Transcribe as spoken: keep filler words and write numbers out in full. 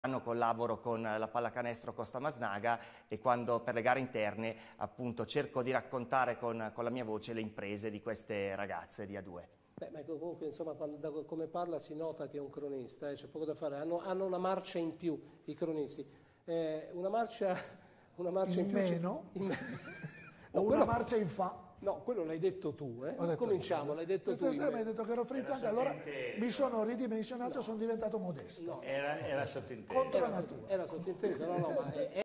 collaboro con la Pallacanestro Costa Masnaga e quando per le gare interne appunto cerco di raccontare con, con la mia voce le imprese di queste ragazze di A due. Beh, ma comunque insomma quando, da come parla si nota che è un cronista, eh, c'è poco da fare, hanno, hanno una marcia in più i cronisti, eh, una marcia, una marcia in, in più meno in me... no, o quello... una marcia in fa. No, quello l'hai detto tu, eh? Cominciamo, l'hai detto tu. Questa sera mi hai detto che ero frizzante, allora mi sono ridimensionato e no. sono diventato modesto. No. Era, era sottinteso. Contro era, la natura. Era sottinteso, no, no, ma è,